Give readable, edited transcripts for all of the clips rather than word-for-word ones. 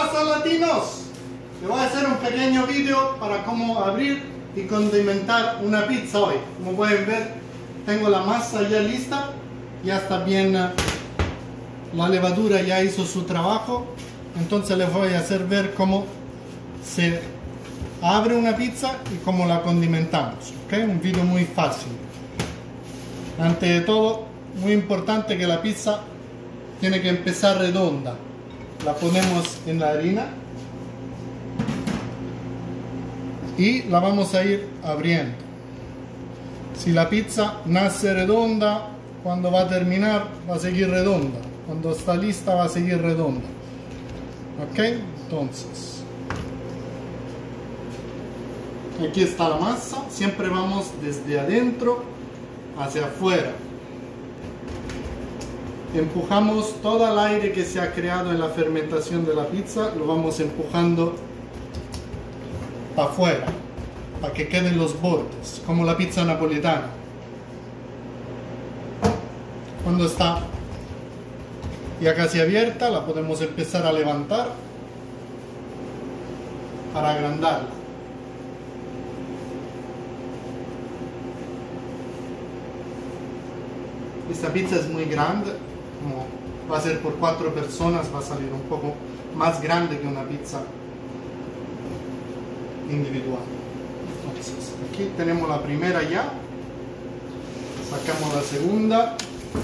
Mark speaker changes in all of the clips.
Speaker 1: pasa, latinos? Le voy a hacer un pequeño video para cómo abrir y condimentar una pizza hoy. Como pueden ver, tengo la masa ya lista, ya está bien, la levadura ya hizo su trabajo. Entonces les voy a hacer ver cómo se abre una pizza y cómo la condimentamos, ¿ok? Un video muy fácil. Ante de todo, muy importante que la pizza tiene que empezar redonda. La ponemos en la harina y la vamos a ir abriendo. Si la pizza nace redonda, cuando va a terminar va a seguir redonda. Cuando está lista va a seguir redonda. Ok, entonces aquí está la masa. Siempre vamos desde adentro hacia afuera. Empujamos todo el aire que se ha creado en la fermentación de la pizza, lo vamos empujando para afuera, para que queden los bordes, como la pizza napolitana. Cuando está ya casi abierta, la podemos empezar a levantar para agrandarla. Esta pizza es muy grande, como va a ser por 4 personas, va a salir un poco más grande que una pizza individual. Entonces, aquí tenemos la primera ya, sacamos la segunda.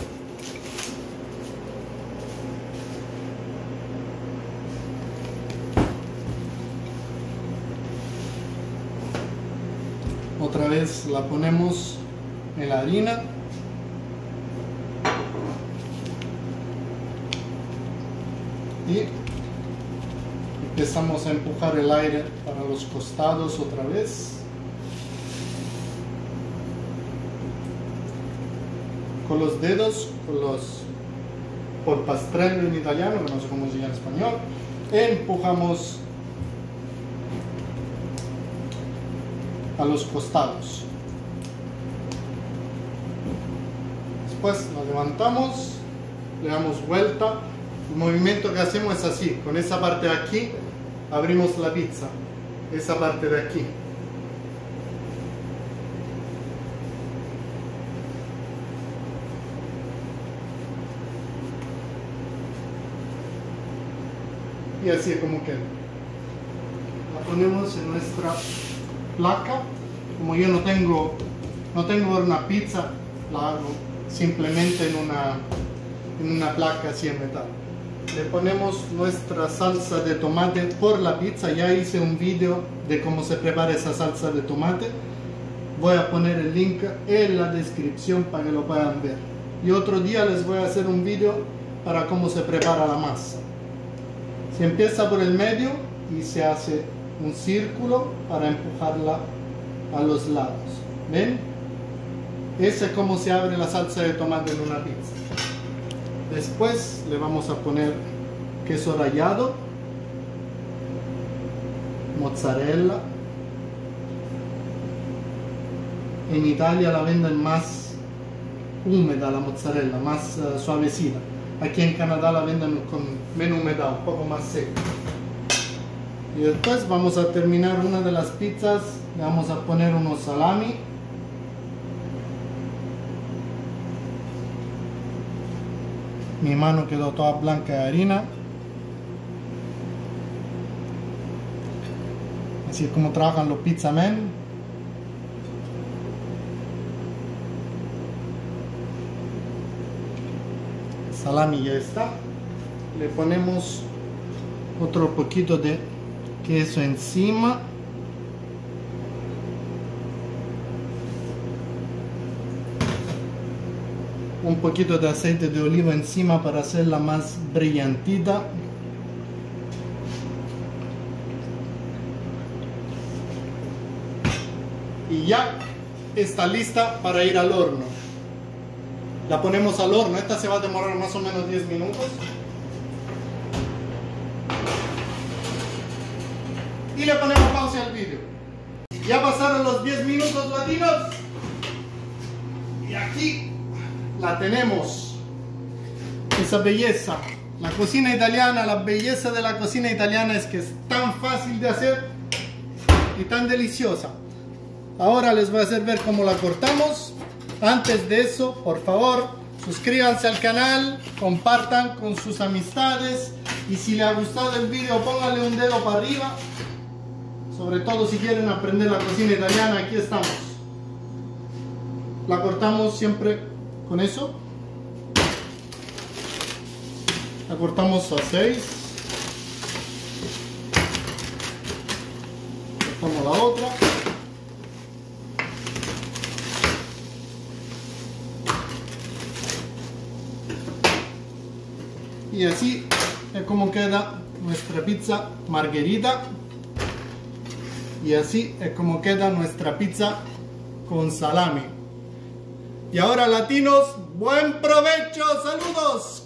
Speaker 1: Otra vez la ponemos en la harina. Y empezamos a empujar el aire para los costados otra vez. Con los dedos, polpastrello en italiano, que no sé cómo se llama en español, empujamos a los costados. Después la levantamos, le damos vuelta. El movimiento que hacemos es así, con esa parte de aquí abrimos la pizza, esa parte de aquí. Y así es como queda. La ponemos en nuestra placa. Como yo no tengo una pizza, la hago simplemente en una placa así en metal. Le ponemos nuestra salsa de tomate por la pizza. Ya hice un video de cómo se prepara esa salsa de tomate. Voy a poner el link en la descripción para que lo puedan ver. Y otro día les voy a hacer un video para cómo se prepara la masa. Se empieza por el medio y se hace un círculo para empujarla a los lados. ¿Ven? Ese es como se abre la salsa de tomate en una pizza. Después le vamos a poner queso rallado, mozzarella. En Italia la venden más húmeda la mozzarella, más suavecita. Aquí en Canadá la venden con menos humedad, un poco más seca. Y después vamos a terminar una de las pizzas, le vamos a poner unos salami. Mi mano quedó toda blanca de harina. Así es como trabajan los pizza men. El salami ya está. Le ponemos otro poquito de queso encima. Un poquito de aceite de oliva encima para hacerla más brillantita. Y ya está lista para ir al horno. La ponemos al horno. Esta se va a demorar más o menos 10 minutos. Y le ponemos pausa al vídeo. Ya pasaron los 10 minutos, latinos. Y aquí la tenemos, esa belleza. La cocina italiana, la belleza de la cocina italiana es que es tan fácil de hacer y tan deliciosa. Ahora les voy a hacer ver cómo la cortamos. Antes de eso, por favor, suscríbanse al canal, compartan con sus amistades y si les ha gustado el video, pónganle un dedo para arriba. Sobre todo si quieren aprender la cocina italiana, aquí estamos. La cortamos siempre con eso. La cortamos a 6. Cortamos la otra. Y así es como queda nuestra pizza margherita. Y así es como queda nuestra pizza con salami. Y ahora, latinos, buen provecho, saludos.